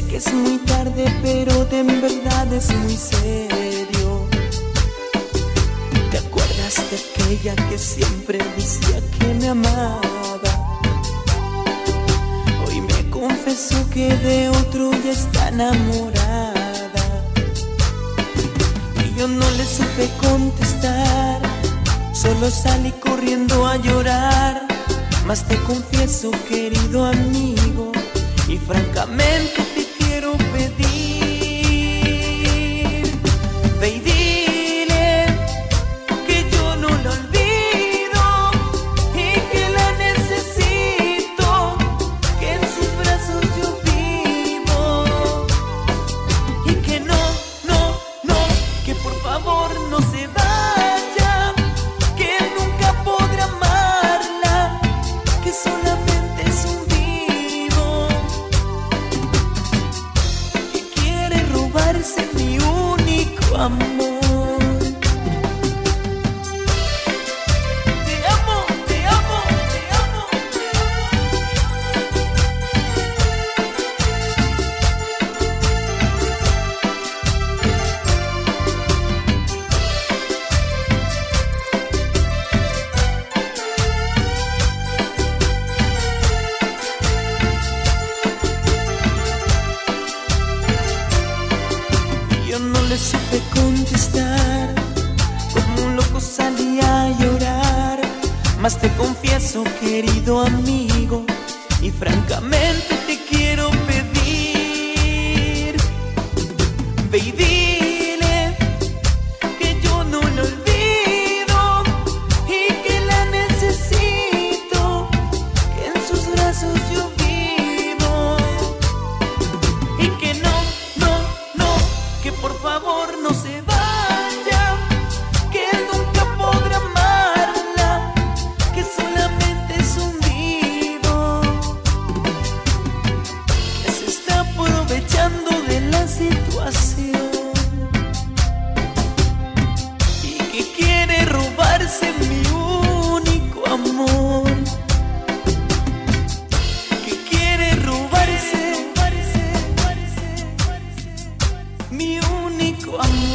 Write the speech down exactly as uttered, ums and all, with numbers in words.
que es muy tarde, pero de en verdad es muy serio. ¿Te acuerdas de aquella que siempre decía que me amaba? Hoy me confesó que de otro ya está enamorada. Y yo no le supe contestar, solo salí corriendo a llorar. Mas te confieso, querido amigo, y francamente te quiero pedir, ve y dile que yo no la olvido y que la necesito, que en sus brazos yo vivo, y que no, no, no, que por favor no se vaya, que él nunca podrá amarla, que solamente es un vivo, que quiere robarse mi único amor. Te amo, te amo, te amo, te Yo no le supe contestar, como un loco salí a llorar. Mas te confieso, querido amigo, y francamente te quiero pedir, ve y dile que yo no la olvido y que la necesito, que en sus brazos yo vivo, y que no, no, no, que por favor no se vaya, que él nunca podrá amarla, que solamente es un vivo, que se está aprovechando de la situación y que quiere robarse mi único amor, que quiere robarse mi único amor.